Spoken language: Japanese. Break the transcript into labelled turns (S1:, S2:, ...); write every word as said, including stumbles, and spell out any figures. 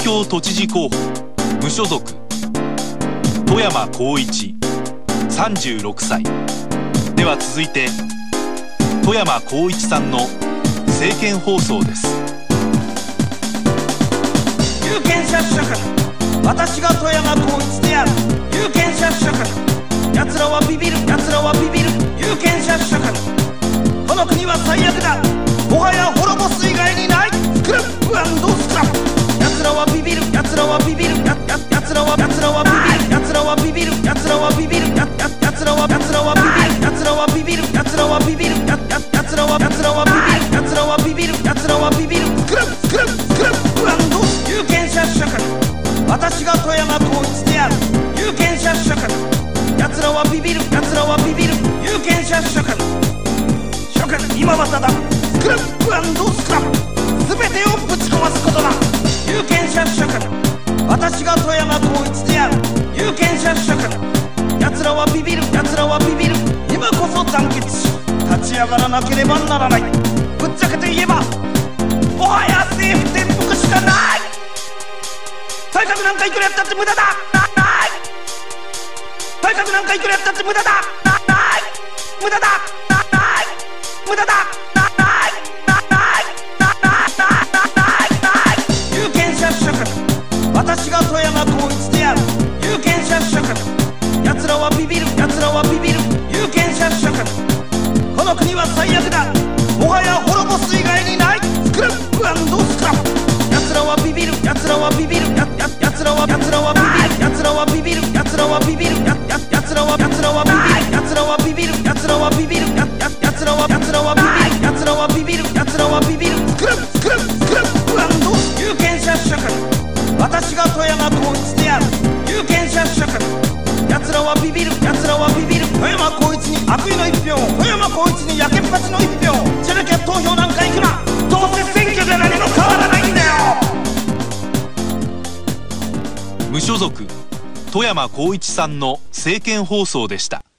S1: 京都知事候補無所属富山光一さんじゅうろくさいでは続いて富山光一さんの政見放送です。
S2: 有権者諸君、私が富山光一である。有権者諸君、奴らはビビる、奴らはビビる。有権者諸君、この国は最悪だ。もはや滅ぼす以外にない。スクラップ&スクラップ。奴らはビビる、奴らはビビる。やや奴らは奴らはビビる、奴らはビビる、奴らはビビる。やや奴らは奴らはビビる、奴らはビビる、奴らはビビる。やや奴らは奴らはビビる、奴らはビビる、奴らはビビる。スクラップスクラップスクラップ&有権者諸君、私が富山光一である。有権者諸君、奴らはビビる、奴らはビビる。有権者諸君、諸君今はただスクラップ&スクラップ、全てをぶち壊すことだ。有権者諸君、私が富山光一である。有権者諸君、奴らはビビる、奴らはビビる。今こそ団結し立ち上がらなければならない。ぶっちゃけて言えばもはや政府転覆しかない。改革なんかいくらやったって無駄だ。ない改革なんかいくらやったって無駄だ。ない無駄だ。ない無駄だ。ない有権者諸君、私が富山光一である。有権者諸君、奴らはビビる、奴らはビビる。有権者諸君、この国は最悪だ。もはや滅ぼす以外にない。スクラップ&スクラップ。奴らはビビる、奴らはビビる。やや奴らは奴らはビビる、奴らはビビる、奴らはビビる。やや奴らは奴らはビビる、奴らはビビる、奴らはビビる。やや奴らは奴らはビビる、奴らはビビる、奴らはビビる。スクラップスクラップスクラップ&有権者諸君、私が富山光一である。有権者諸君、奴らはビビる、奴らはビビる。富山光一に悪意の一票、富山光一に焼けっぱちの一票。じゃなきゃ投票なんか行くな。どうせ選挙で何も変わらないんだよ。
S1: 無所属富山光一さんの政見放送でした。